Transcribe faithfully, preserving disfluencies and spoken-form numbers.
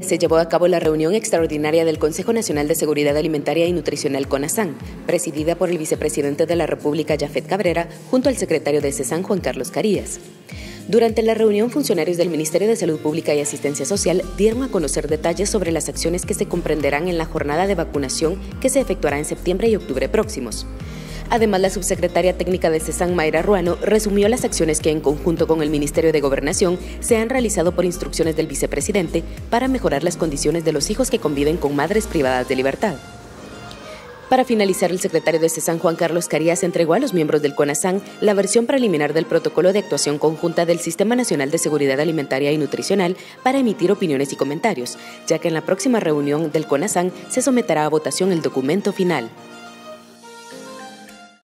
Se llevó a cabo la reunión extraordinaria del Consejo Nacional de Seguridad Alimentaria y Nutricional CONASAN, presidida por el vicepresidente de la República, Yafet Cabrera, junto al secretario de CESAN, Juan Carlos Carías. Durante la reunión, funcionarios del Ministerio de Salud Pública y Asistencia Social dieron a conocer detalles sobre las acciones que se comprenderán en la jornada de vacunación que se efectuará en septiembre y octubre próximos. Además, la subsecretaria técnica de CESAN, Mayra Ruano, resumió las acciones que en conjunto con el Ministerio de Gobernación se han realizado por instrucciones del vicepresidente para mejorar las condiciones de los hijos que conviven con madres privadas de libertad. Para finalizar, el secretario de CESAN, Juan Carlos Carías, entregó a los miembros del CONASAN la versión preliminar del protocolo de actuación conjunta del Sistema Nacional de Seguridad Alimentaria y Nutricional para emitir opiniones y comentarios, ya que en la próxima reunión del CONASAN se someterá a votación el documento final.